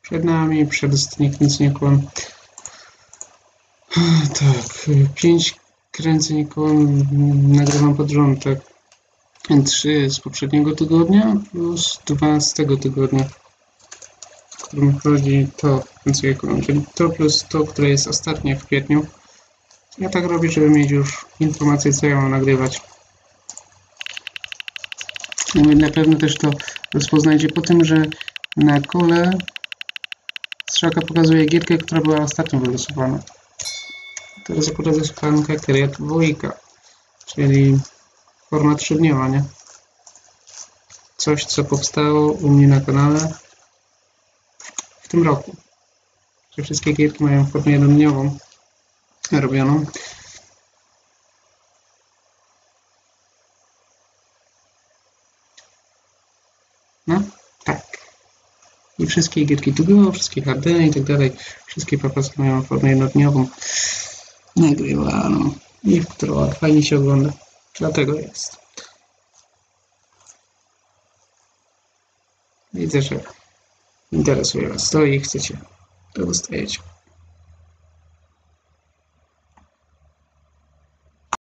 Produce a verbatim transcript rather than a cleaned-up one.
Przed nami, przedostatni kręcenie kołem. Tak, pięć kręceń kołem nagrywam pod rząd, tak. trzy z poprzedniego tygodnia plus dwa z tego tygodnia, w którym chodzi to kręcenie kołem, czyli to plus to, które jest ostatnie w kwietniu. Ja tak robię, żeby mieć już informację, co ja mam nagrywać. Na pewno też to rozpoznajcie po tym, że na kole strzałka pokazuje gierkę, która była ostatnio wylosowana. Teraz akurat jest planka Create dwa, czyli forma trzydniowa, nie? Coś, co powstało u mnie na kanale w tym roku. Że wszystkie gierki mają formę jednodniową robioną. No, tak. I wszystkie gierki tu było, wszystkie H D i tak dalej. Wszystkie papasy mają formę jednodniową nagrywaną i w którą fajnie się ogląda. Dlatego jest. Widzę, że interesuje Was to i chcecie, to dostajecie.